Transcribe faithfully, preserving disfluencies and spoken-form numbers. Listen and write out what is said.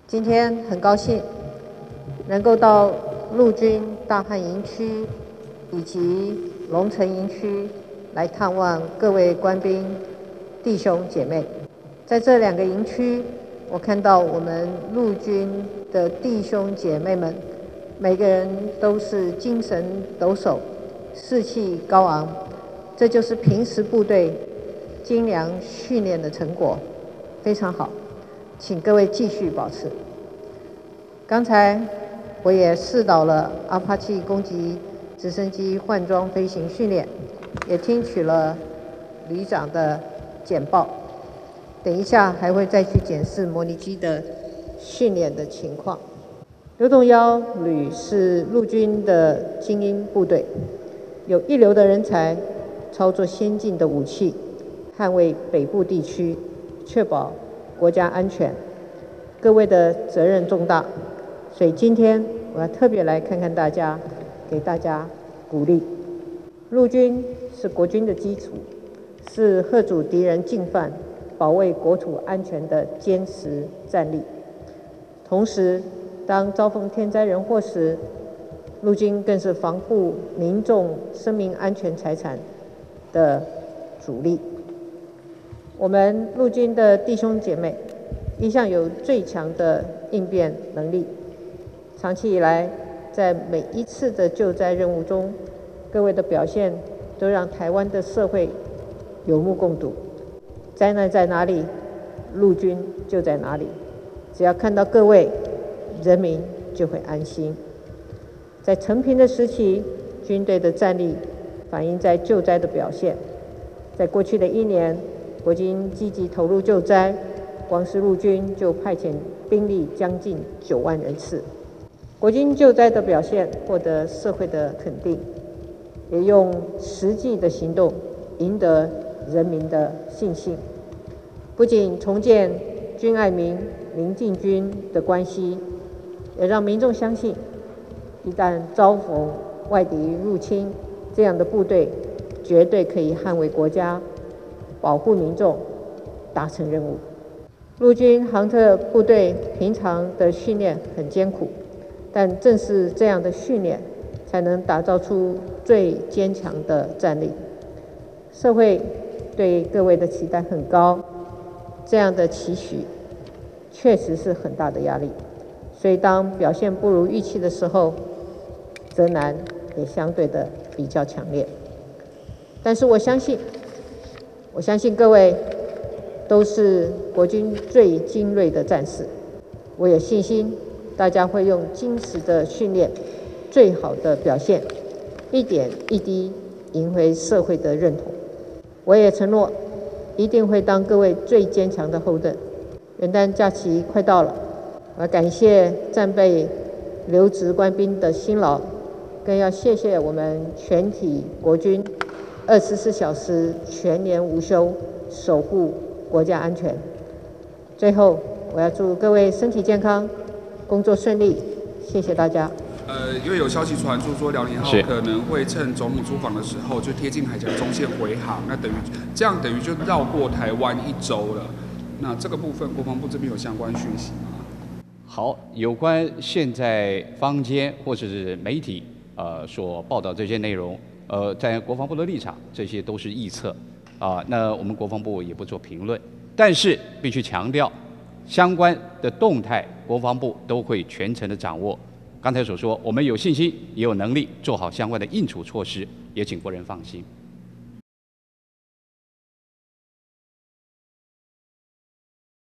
今天很高兴能够到陆军大汉营区以及龙城营区来探望各位官兵弟兄姐妹。在这两个营区，我看到我们陆军的弟兄姐妹们，每个人都是精神抖擞，士气高昂，这就是平时部队精良训练的成果，非常好，请各位继续保持。刚才我也试导了阿帕奇攻击直升机换装飞行训练，也听取了旅长的简报。等一下还会再去检视模拟机的训练的情况。六洞幺旅是陆军的精英部队，有一流的人才，操作先进的武器，捍卫北部地区，确保国家安全。各位的责任重大，所以今天我要特别来看看大家，给大家鼓励。陆军是国军的基础，是嚇阻敌人进犯、保卫国土安全的坚实战力。同时，当遭逢天灾人祸时，陆军更是防护民众生命安全财产的主力。我们陆军的弟兄姐妹一向有最强的应变能力，长期以来，在每一次的救灾任务中，各位的表现都让台湾的社会有目共睹。灾难在哪里，陆军就在哪里。只要看到各位，人民就会安心。在承平的时期，军队的战力反映在救灾的表现。在过去的一年，国军积极投入救灾，光是陆军就派遣兵力将近九万人次。国军救灾的表现获得社会的肯定，也用实际的行动赢得人民的信心。不仅重建军爱民、民敬军的关系，也让民众相信，一旦遭逢外敌入侵，这样的部队绝对可以捍卫国家、保护民众、达成任务。陆军航特部队平常的训练很艰苦，但正是这样的训练，才能打造出最坚强的战力。社会对各位的期待很高，这样的期许确实是很大的压力。所以当表现不如预期的时候，责难也相对的比较强烈。但是我相信，我相信各位都是国军最精锐的战士，我有信心大家会用精实的训练，最好的表现，一点一滴赢回社会的认同。我也承诺，一定会当各位最坚强的后盾。元旦假期快到了，我要感谢战备留职官兵的辛劳，更要谢谢我们全体国军二十四小时全年无休，守护国家安全。最后，我要祝各位身体健康，工作顺利，谢谢大家。 呃，因为有消息传出说辽宁号可能会趁总统出访的时候就贴近海峡中线回航，那等于这样等于就绕过台湾一周了。那这个部分国防部这边有相关讯息吗？ 好，有关现在坊间或者是媒体呃所报道这些内容，呃，在国防部的立场，这些都是臆测啊、呃。那我们国防部也不做评论，但是必须强调，相关的动态，国防部都会全程的掌握。刚才所说，我们有信心，也有能力做好相关的应处措施，也请国人放心。